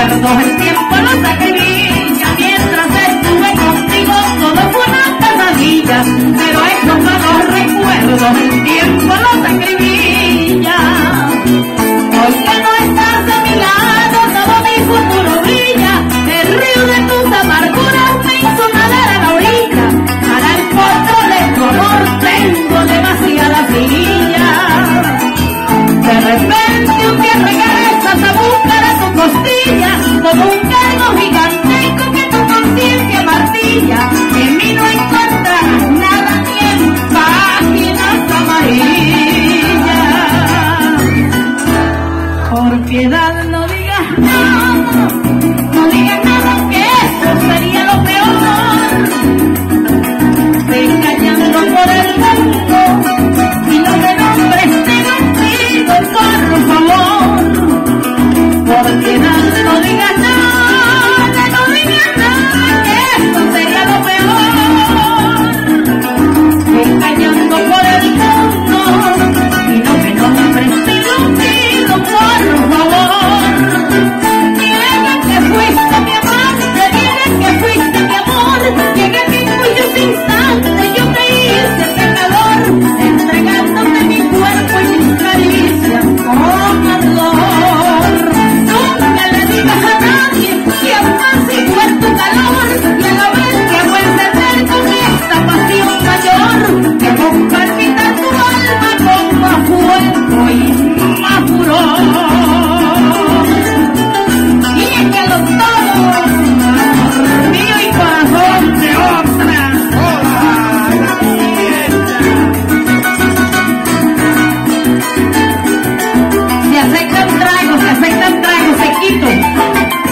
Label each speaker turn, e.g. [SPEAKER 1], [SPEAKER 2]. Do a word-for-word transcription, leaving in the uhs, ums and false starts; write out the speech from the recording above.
[SPEAKER 1] recuerdos el tiempo los acribilla. Mientras estuve contigo todo fue una pesadilla, pero esos malos recuerdos el tiempo los acribilla. Hoy que no estás a mi lado todo mi futuro brilla, el río de tus amarguras me hizo nadar a la orilla. Para el potro de tu amor tengo demasiada silla. De repente un día regresas a buscar a tu costilla, con un cargo gigantesco que tu conciencia martilla. En mí no encontrarás nada ni en páginas amarillas. Por piedad no digas nada, no digas nada.